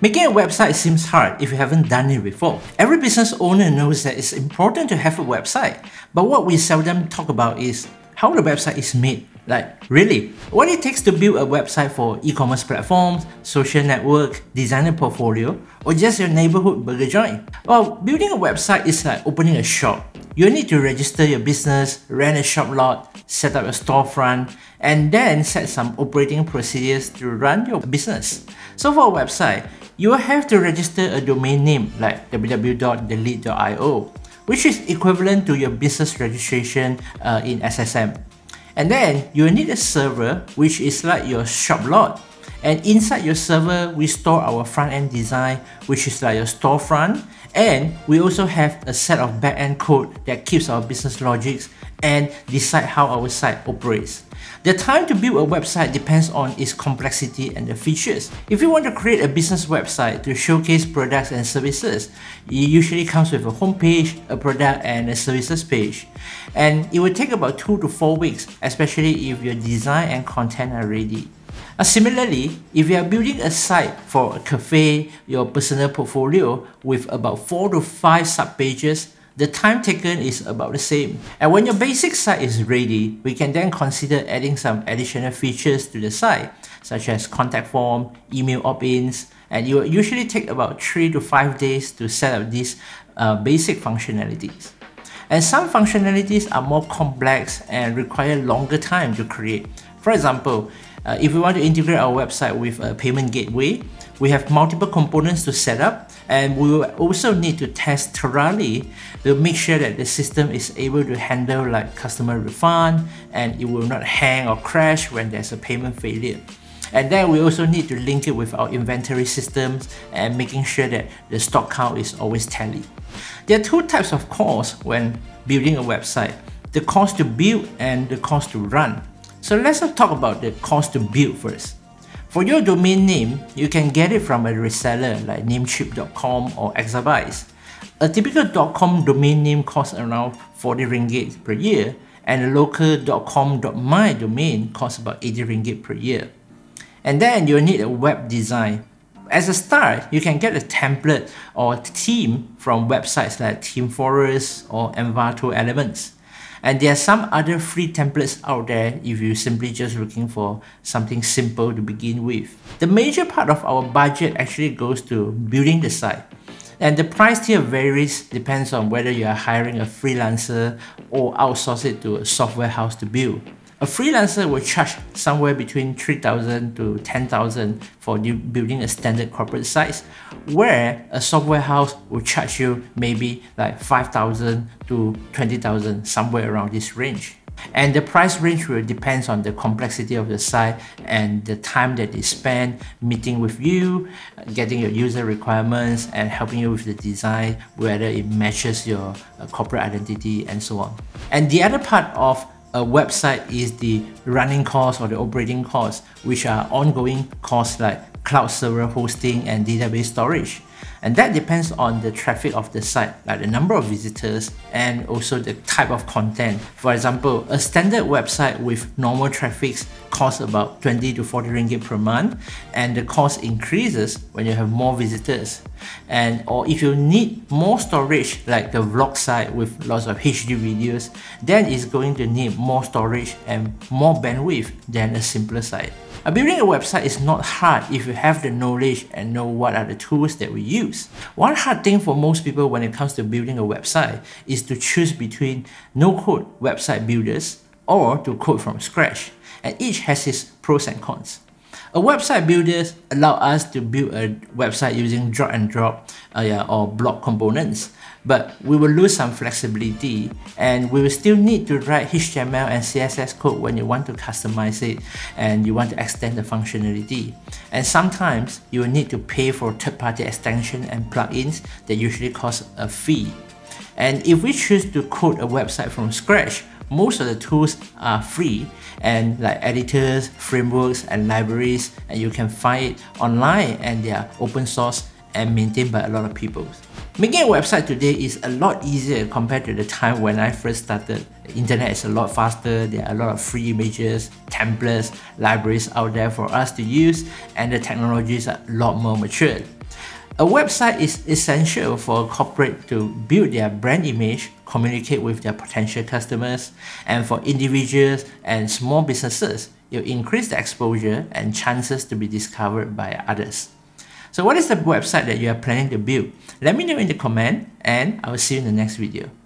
Making a website seems hard if you haven't done it before. Every business owner knows that it's important to have a website, but what we seldom talk about is how the website is made. Like, really, what it takes to build a website for e-commerce platforms, social network, designer portfolio, or just your neighborhood burger joint. Well, building a website is like opening a shop. You need to register your business, rent a shop lot, set up a storefront, and then set some operating procedures to run your business. So for a website, you will have to register a domain name like www.thelead.io, which is equivalent to your business registration in SSM. And then you will need a server, which is like your shop lot. And inside your server, we store our front-end design, which is like your storefront. And we also have a set of back-end code that keeps our business logics and decide how our site operates. The time to build a website depends on its complexity and the features. If you want to create a business website to showcase products and services, it usually comes with a homepage, a product, and a services page. And it will take about 2 to 4 weeks, especially if your design and content are ready. Similarly, if you are building a site for a cafe, your personal portfolio with about 4 to 5 subpages, the time taken is about the same. And when your basic site is ready, we can then consider adding some additional features to the site, such as contact form, email opt-ins, and it will usually take about 3 to 5 days to set up these basic functionalities. And some functionalities are more complex and require longer time to create. For example, if we want to integrate our website with a payment gateway, we have multiple components to set up, and we will also need to test thoroughly to make sure that the system is able to handle like customer refund, and it will not hang or crash when there's a payment failure. And then we also need to link it with our inventory systems and making sure that the stock count is always tallied. There are two types of costs when building a website: the cost to build and the cost to run. So let's talk about the cost to build first. For your domain name, you can get it from a reseller like Namecheap.com or Exabytes. A typical .com domain name costs around 40 ringgit per year, and a local .com.my domain costs about 80 ringgit per year. And then you'll need a web design. As a start, you can get a template or theme from websites like ThemeForest or Envato Elements. And there are some other free templates out there if you're simply just looking for something simple to begin with. The major part of our budget actually goes to building the site. And the price tier varies, depends on whether you are hiring a freelancer or outsource it to a software house to build. A freelancer will charge somewhere between 3,000 to 10,000 for building a standard corporate site, where a software house will charge you maybe like 5,000 to 20,000, somewhere around this range. And the price range will depend on the complexity of the site and the time that they spend meeting with you, getting your user requirements, and helping you with the design, whether it matches your corporate identity and so on. And the other part of a website is the running costs or the operating costs, which are ongoing costs like cloud server hosting and database storage. And that depends on the traffic of the site, like the number of visitors and also the type of content. For example, a standard website with normal traffic costs about 20 to 40 ringgit per month, and the cost increases when you have more visitors. Or if you need more storage, like the vlog site with lots of HD videos, then it's going to need more storage and more bandwidth than a simpler site. Building a website is not hard if you have the knowledge and know what are the tools that we use. One hard thing for most people when it comes to building a website is to choose between no-code website builders or to code from scratch, and each has its pros and cons. A website builders allow us to build a website using drag and drop or block components, but we will lose some flexibility, and we will still need to write HTML and CSS code when you want to customize it and you want to extend the functionality. And sometimes you will need to pay for third-party extension and plugins that usually cost a fee. And if we choose to code a website from scratch, most of the tools are free, and like editors, frameworks, and libraries, and you can find it online, and they are open source and maintained by a lot of people. Making a website today is a lot easier compared to the time when I first started. The internet is a lot faster, there are a lot of free images, templates, libraries out there for us to use, and the technologies are a lot more matured. A website is essential for a corporate to build their brand image, communicate with their potential customers, and for individuals and small businesses, it will increase the exposure and chances to be discovered by others. So what is the website that you are planning to build? Let me know in the comment, and I will see you in the next video.